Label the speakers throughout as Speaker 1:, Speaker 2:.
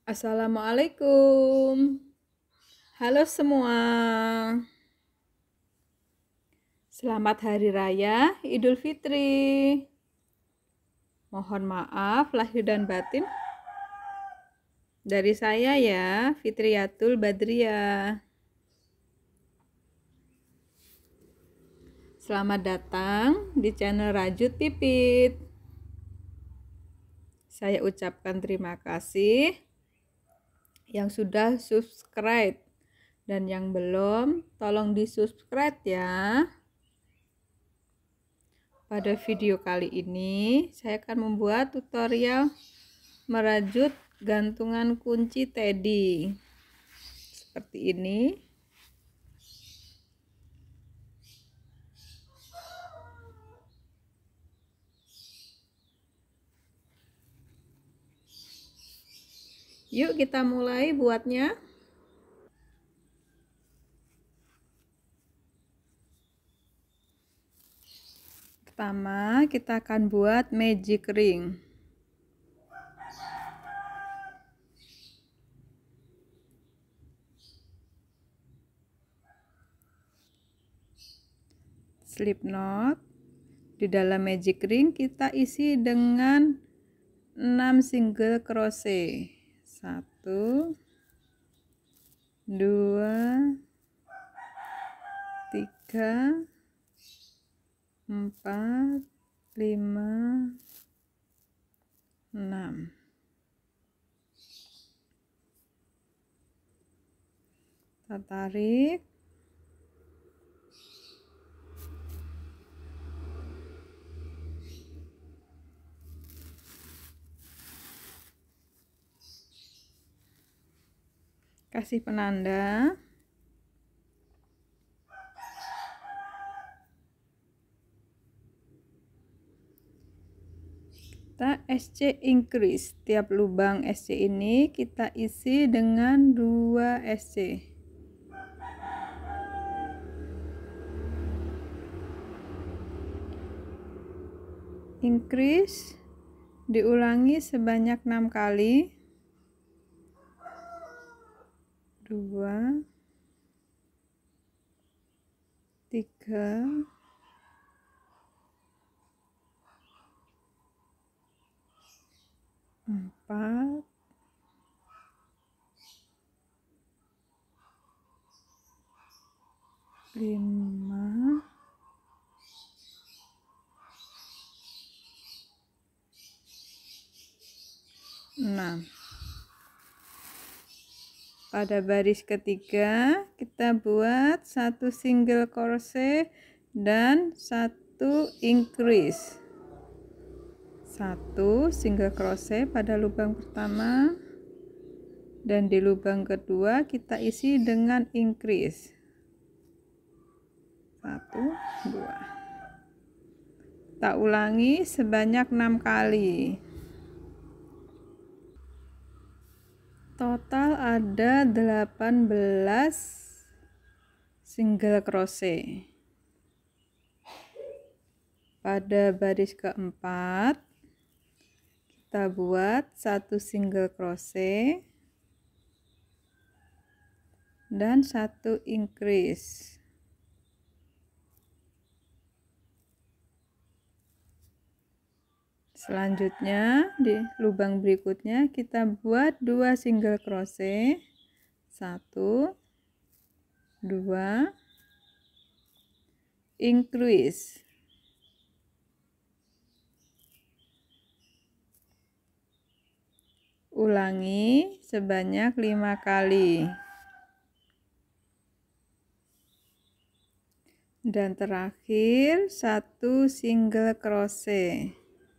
Speaker 1: Assalamualaikum. Halo semua. Selamat Hari Raya Idul Fitri. Mohon maaf lahir dan batin dari saya ya, Fitriyatul Badriyah. Selamat datang di channel Rajut Pipit. Saya ucapkan terima kasih yang sudah subscribe, dan yang belum tolong di-subscribe ya. Pada video kali ini saya akan membuat tutorial merajut gantungan kunci teddy seperti ini. Yuk kita mulai buatnya. Pertama kita akan buat magic ring. Slip knot. Di dalam magic ring kita isi dengan 6 single crochet. 1 2 3 4 5 6. Kita tarik. Kasih penanda. Kita SC increase. Tiap lubang SC ini kita isi dengan 2 SC. Increase diulangi sebanyak 6 kali. 2 3 4 5 6. Pada baris ketiga kita buat 1 single crochet dan 1 increase. 1 single crochet pada lubang pertama, dan di lubang kedua kita isi dengan increase. 1 2. Kita ulangi sebanyak 6 kali. Total ada 18 single crochet. Pada baris keempat kita buat 1 single crochet dan 1 increase. Selanjutnya di lubang berikutnya kita buat 2 single crochet, 1 2 increase. Ulangi sebanyak 5 kali. Dan terakhir 1 single crochet.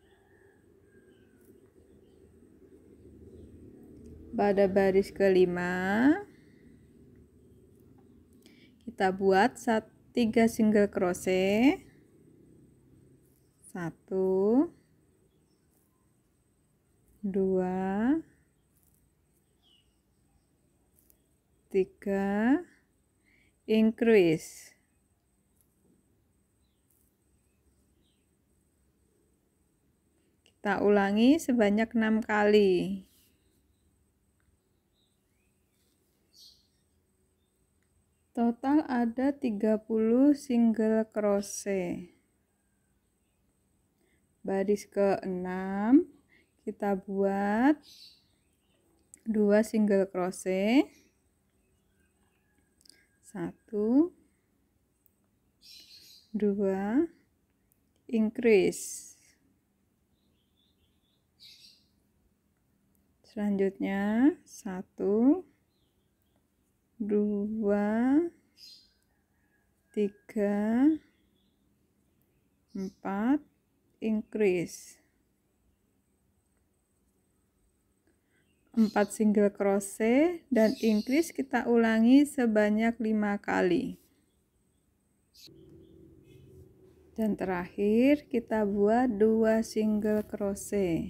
Speaker 1: Pada baris kelima kita buat 3 single crochet, 1 2 3 increase. Kita ulangi sebanyak 6 kali. Total ada 30 single crochet. Baris ke-6 kita buat 2 single crochet, 1 2 increase. Selanjutnya 1 2 3 4 increase. 4 single crochet dan increase kita ulangi sebanyak 5 kali. Dan terakhir kita buat 2 single crochet.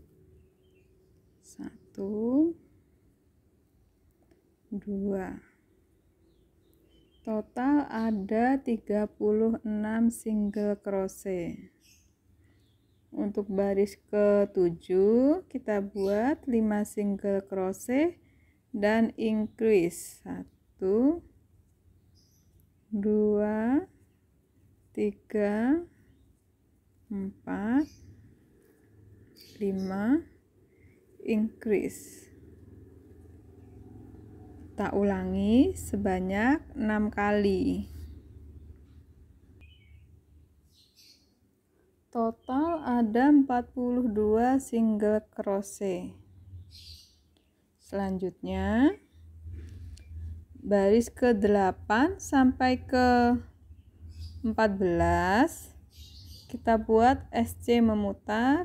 Speaker 1: 1 2. Total ada 36 single crochet. Untuk baris ke-7 kita buat 5 single crochet dan increase. 1 2 3 4 5 increase. Kita ulangi sebanyak 6 kali. Total ada 42 single crochet. Selanjutnya baris ke-8 sampai ke 14 kita buat SC memutar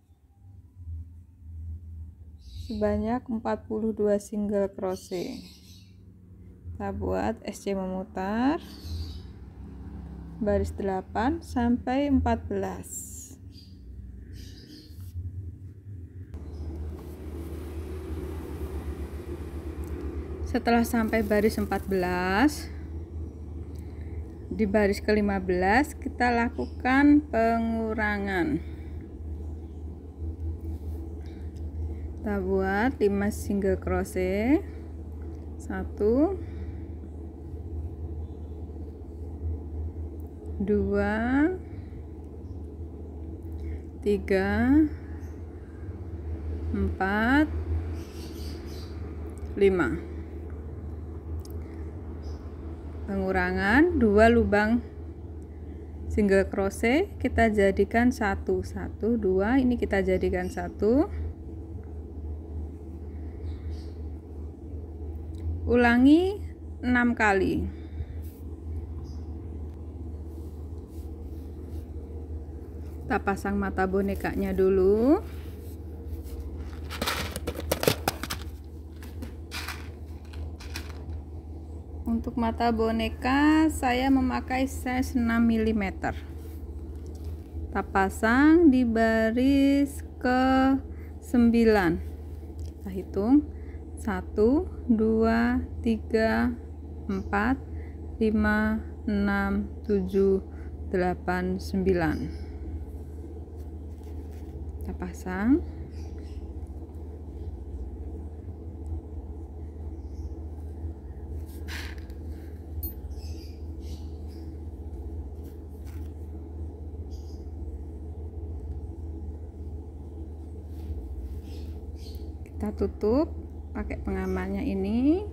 Speaker 1: sebanyak 42 single crochet. Kita buat SC memutar baris 8 sampai 14. Setelah sampai baris 14, di baris ke-15 kita lakukan pengurangan. Kita buat 5 single crochet, 1 2 3 4 5. Pengurangan 2 lubang single crochet kita jadikan 1 1 2, ini kita jadikan 1. Ulangi 6 kali. Kita pasang mata bonekanya dulu. Untuk mata boneka saya memakai size 6 mm. Kita pasang di baris ke-9. Kita hitung 1 2 3 4 5 6 7 8 9. Kita pasang. Kita tutup pakai pengamannya ini.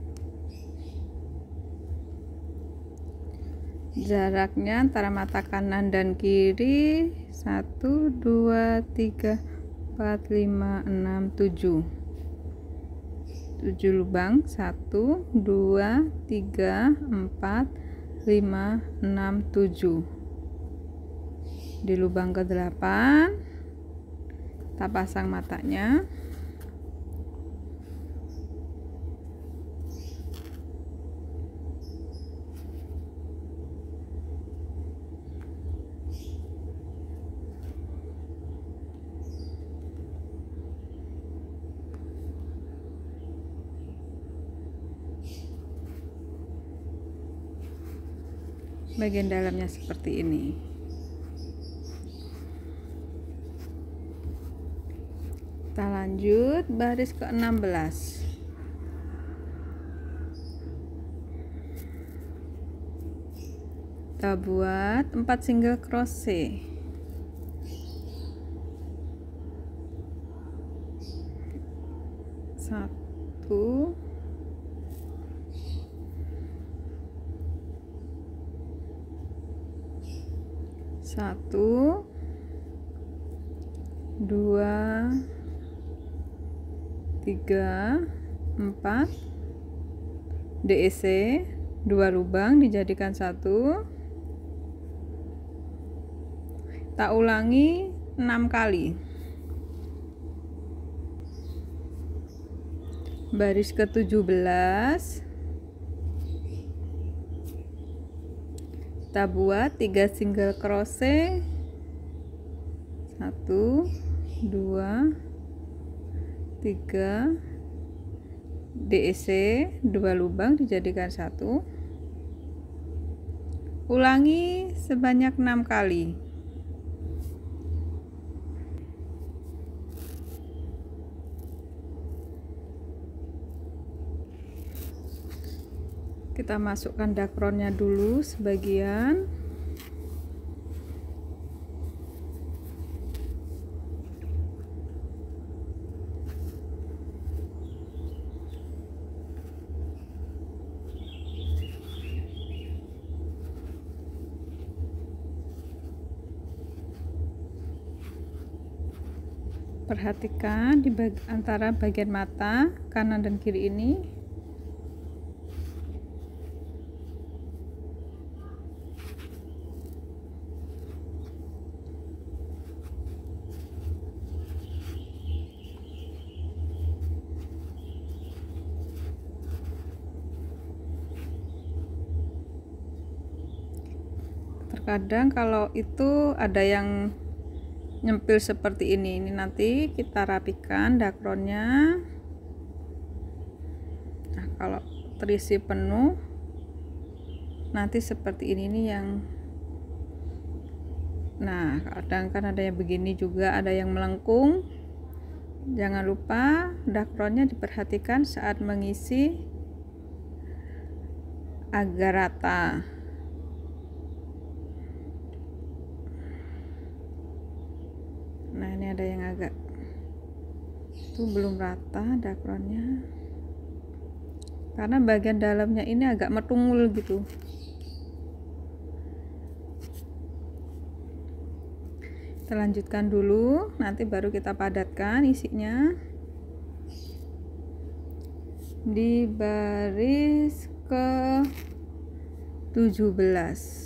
Speaker 1: Jaraknya antara mata kanan dan kiri 1 2 3 4 5 6 7. 7 lubang 1 2 3 4 5 6 7. Di lubang ke-8 kita pasang matanya. Bagian dalamnya seperti ini. Kita lanjut baris ke-16. Kita buat 4 single crochet. Satu, satu, dua, tiga, empat, DEC 2 lubang dijadikan satu. Kita ulangi 6 kali. Baris ke-17 kita buat 3 single crochet, 1, 2, 3, DEC 2 lubang dijadikan satu. Ulangi sebanyak 6 kali. Kita masukkan dakronnya dulu sebagian. Perhatikan di antara bagian mata kanan dan kiri ini. Terkadang kalau itu ada yang nyempil seperti ini nanti kita rapikan dakronnya. Nah, kalau terisi penuh nanti seperti ini nih yang, nah kadang kan ada yang begini juga, ada yang melengkung. Jangan lupa dakronnya diperhatikan saat mengisi agar rata. Nah, ini ada yang agak itu belum rata dakronnya karena bagian dalamnya ini agak metungul gitu. Kita lanjutkan dulu, nanti baru kita padatkan isinya di baris ke-17.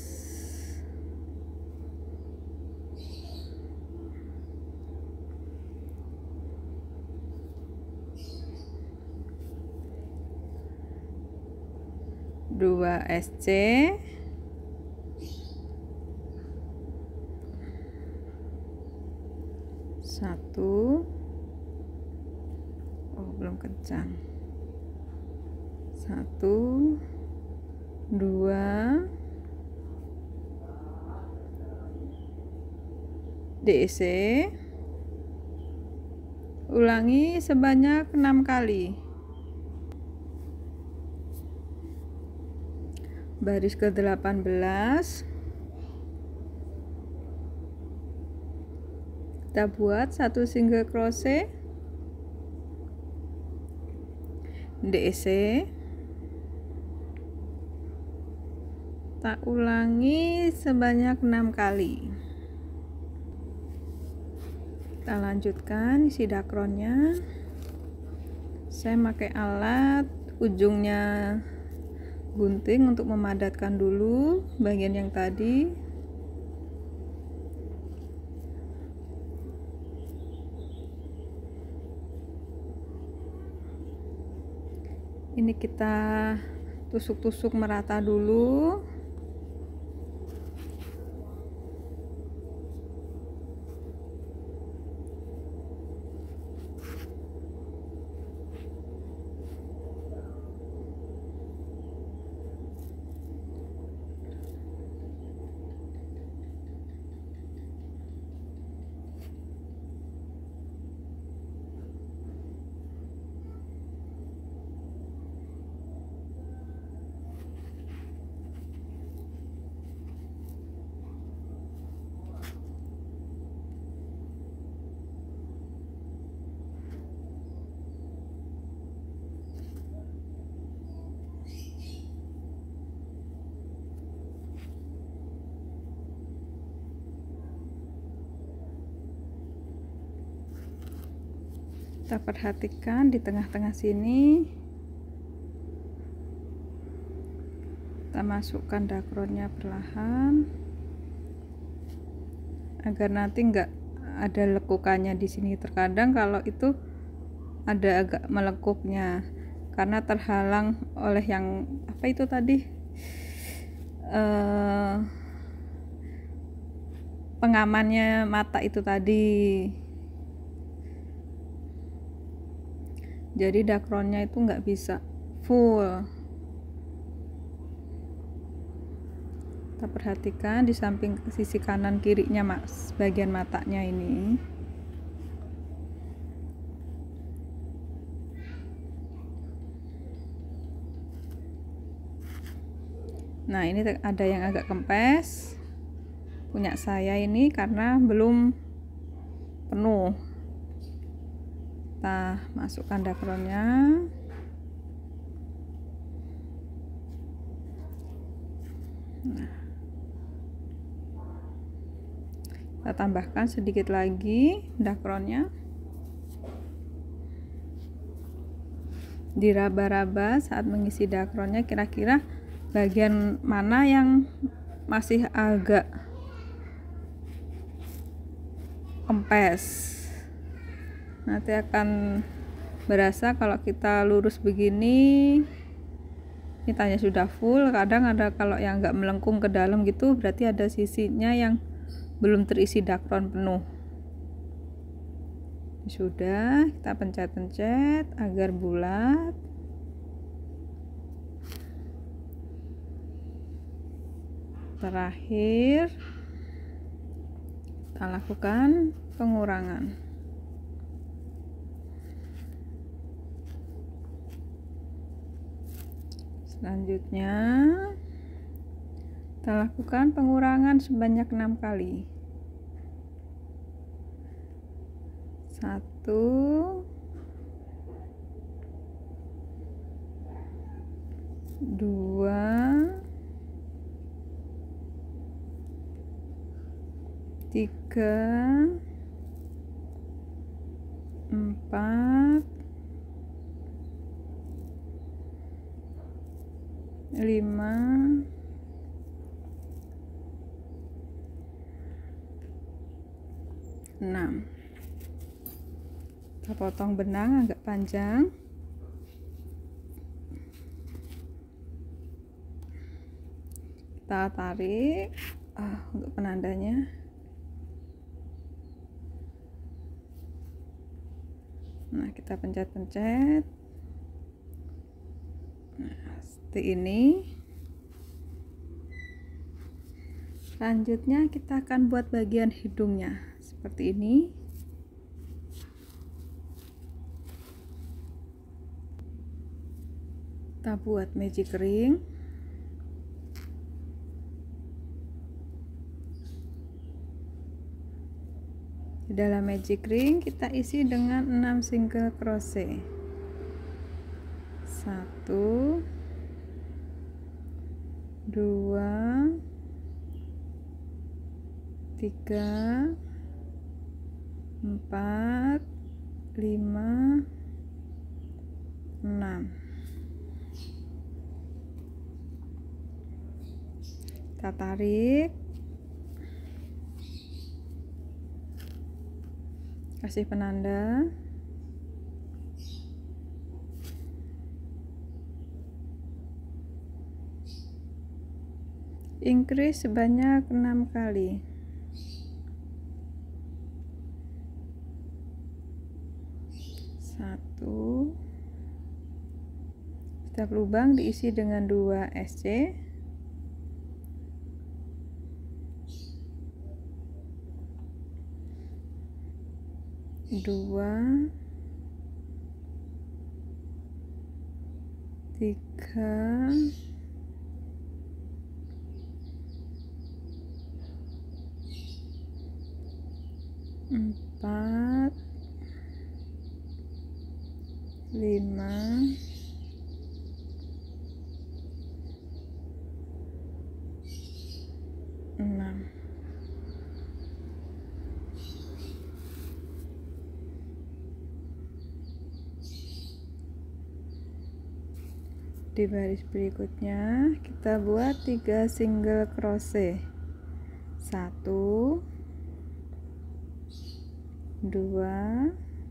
Speaker 1: Dua SC, satu, oh belum kencang, 1, 2, DEC, ulangi sebanyak 6 kali. Baris ke-18 kita buat 1 single crochet, DEC, kita ulangi sebanyak 6 kali. Kita lanjutkan isi dakronnya. Saya pakai alat ujungnya gunting untuk memadatkan dulu bagian yang tadi. Ini kita tusuk-tusuk merata dulu. Kita perhatikan di tengah-tengah sini, kita masukkan dakronnya perlahan agar nanti enggak ada lekukannya di sini. Terkadang kalau itu ada agak melekuknya karena terhalang oleh yang apa itu tadi, pengamannya mata itu tadi. Jadi dakronnya itu nggak bisa full. Kita perhatikan di samping sisi kanan kirinya bagian matanya ini. Nah, ini ada yang agak kempes punya saya ini karena belum penuh. Kita masukkan dakronnya. Nah, kita tambahkan sedikit lagi dakronnya. Diraba-raba saat mengisi dakronnya, kira-kira bagian mana yang masih agak kempes. Nanti akan berasa kalau kita lurus begini, mitanya sudah full. Kadang ada kalau yang nggak melengkung ke dalam gitu, berarti ada sisinya yang belum terisi dakron penuh. Sudah, kita pencet-pencet agar bulat. Terakhir, kita lakukan pengurangan. Selanjutnya, kita lakukan pengurangan sebanyak 6 kali. 1, 2, 3, 4, 5, 6. Kita potong benang agak panjang. Kita tarik untuk penandanya. Nah, kita pencet-pencet. Nah, seperti ini. Selanjutnya kita akan buat bagian hidungnya seperti ini. Kita buat magic ring. Di dalam magic ring kita isi dengan 6 single crochet. 1, 2, 3, 4, 5, 6. Kita tarik, kasih penanda, increase sebanyak 6 kali. 1, setiap lubang diisi dengan 2 SC. 2, 3, 4, 5, 6. Di baris berikutnya kita buat 3 single crochet, 1 2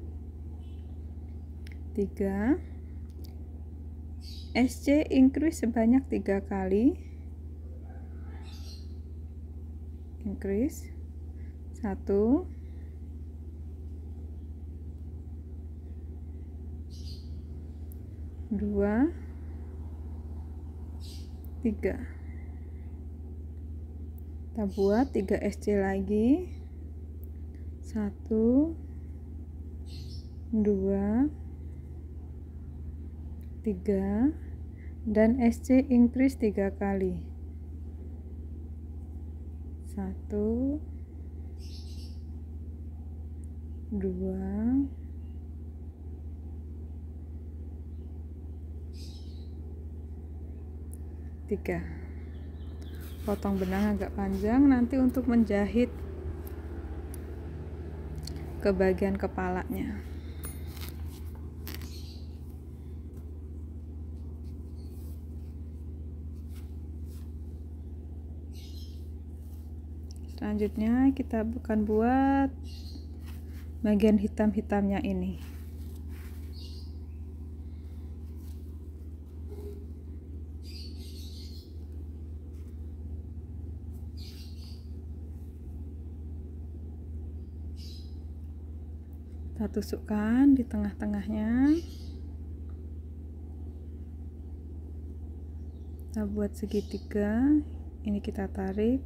Speaker 1: 3, SC increase sebanyak 3 kali, increase 1 2 3. Kita buat 3 SC lagi, 1 2 3, dan SC increase 3 kali, 1 2 3. Potong benang agak panjang nanti untuk menjahit ke bagian kepalanya. Selanjutnya kita akan buat bagian hitam-hitamnya ini. Kita tusukkan di tengah-tengahnya. Kita buat segitiga, ini kita tarik.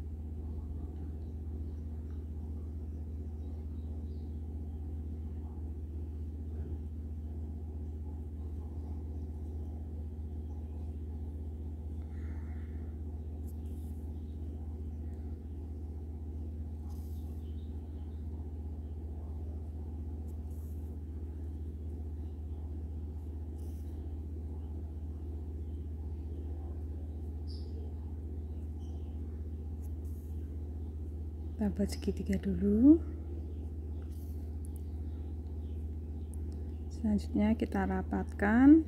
Speaker 1: Kita buat segitiga dulu. Selanjutnya kita rapatkan.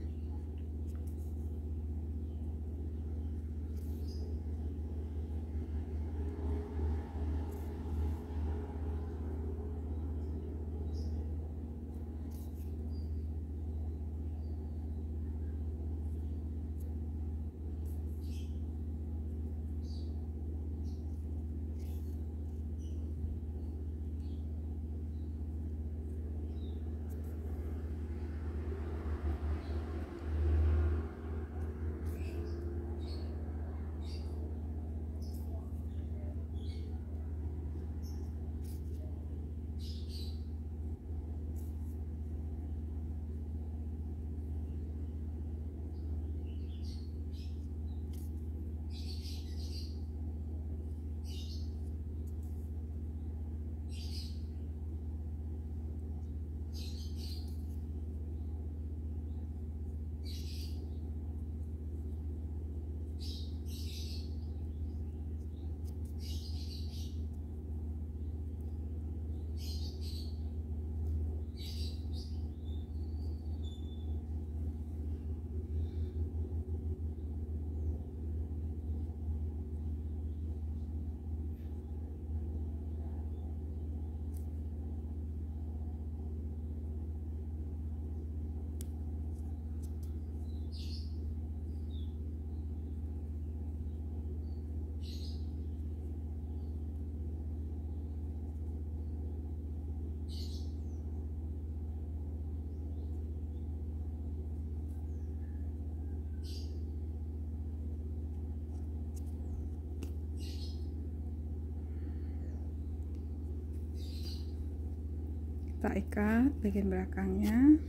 Speaker 1: Kita ikat bagian belakangnya.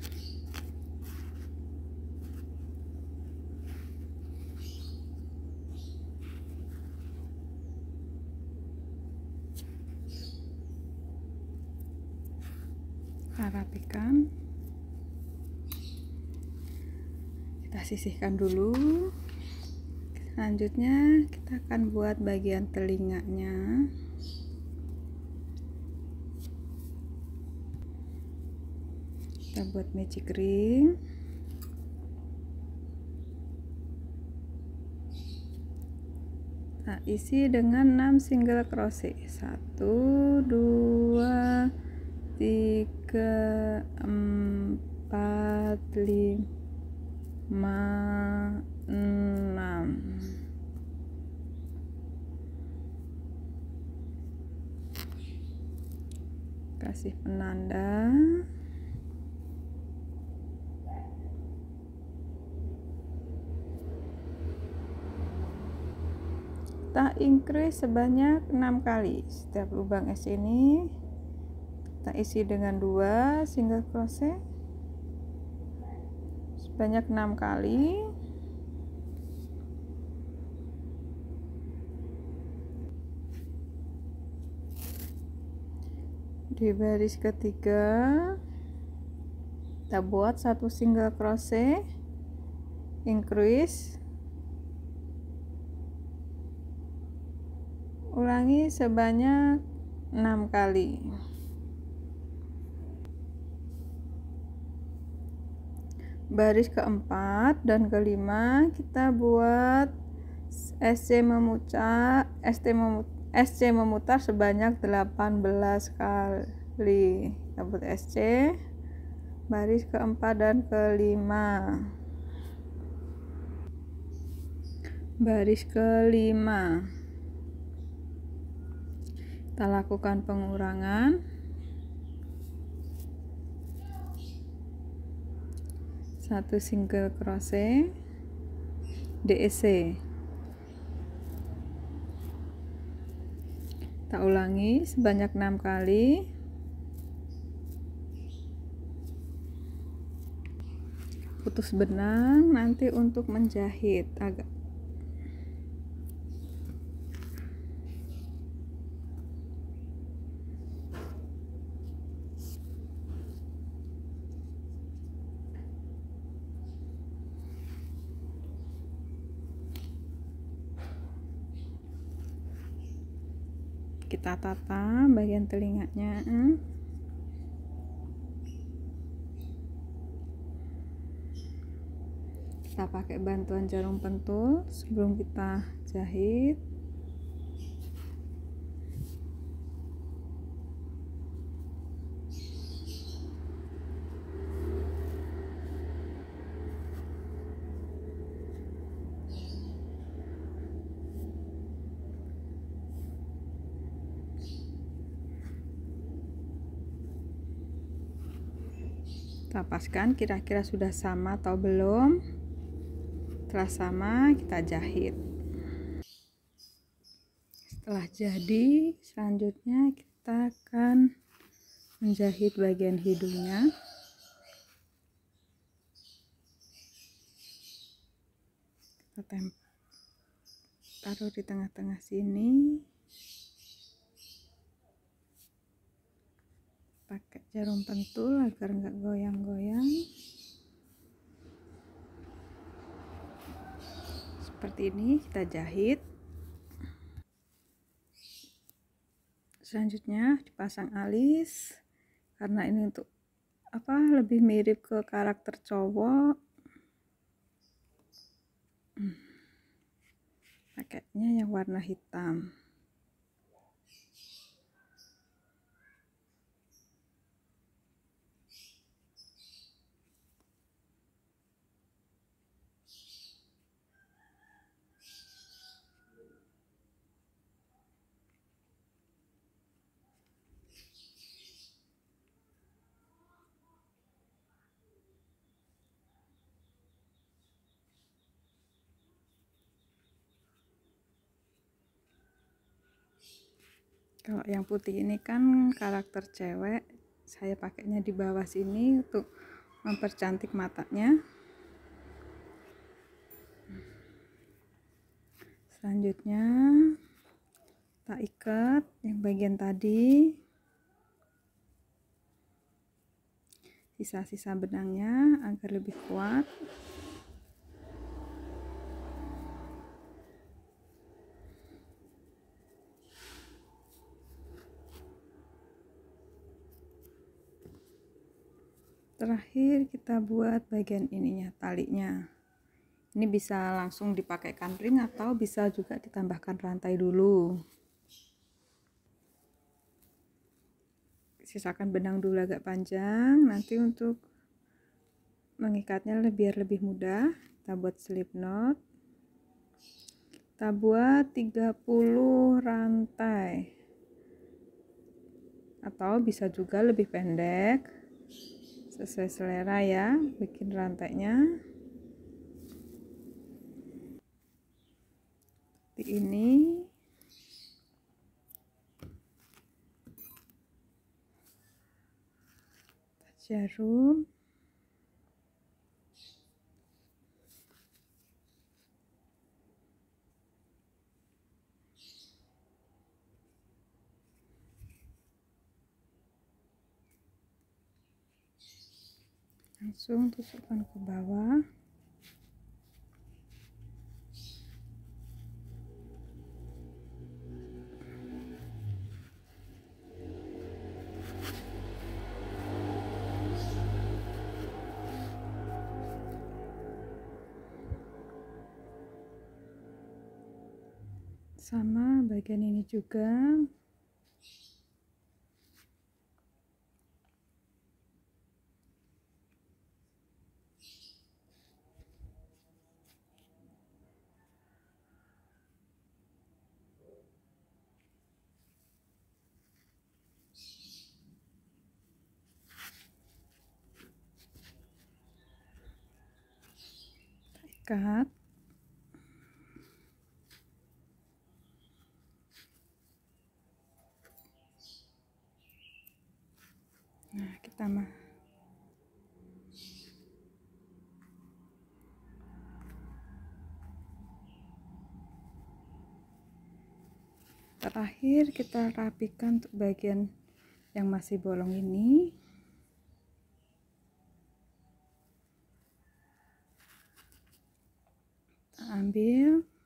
Speaker 1: Kita rapikan. Kita sisihkan dulu. Selanjutnya kita akan buat bagian telinganya. Kita buat magic ring. kita isi dengan 6 single crochet. 1 2 3 4 5 6. Kasih penanda. Kita increase sebanyak 6 kali. Setiap lubang S ini kita isi dengan 2 single crochet sebanyak 6 kali. Di baris ketiga kita buat 1 single crochet, increase, ulangi sebanyak 6 kali. Baris keempat dan kelima kita buat SC memutar sebanyak 18 kali. Kita buat SC baris keempat dan kelima. Baris kelima kita lakukan pengurangan. 1 single crochet, DEC. Kita ulangi sebanyak 6 kali. Putus benang nanti untuk menjahit agak. Kita tata bagian telinganya. Kita pakai bantuan jarum pentul sebelum kita jahit. Kita paskan kira-kira sudah sama atau belum. Setelah sama kita jahit. Setelah jadi, selanjutnya kita akan menjahit bagian hidungnya. Kita taruh di tengah-tengah sini. Pakai jarum pentul agar nggak goyang-goyang. Seperti ini kita jahit. Selanjutnya dipasang alis, karena ini untuk lebih mirip ke karakter cowok. Pakainya yang warna hitam. Kalau yang putih ini kan karakter cewek, saya pakainya di bawah sini untuk mempercantik matanya. Selanjutnya kita ikat yang bagian tadi, sisa-sisa benangnya agar lebih kuat. Terakhir kita buat bagian ininya, talinya. Ini bisa langsung dipakaikan ring atau bisa juga ditambahkan rantai dulu. Sisakan benang dulu agak panjang, nanti untuk mengikatnya biar lebih mudah, kita buat slip knot. Kita buat 30 rantai. Atau bisa juga lebih pendek. Sesuai selera ya, bikin rantainya. Seperti ini. Jarum. Langsung tusukkan ke bawah. Sama bagian ini juga. Ikat. Nah, kita terakhir kita rapikan untuk bagian yang masih bolong ini. Kita ambil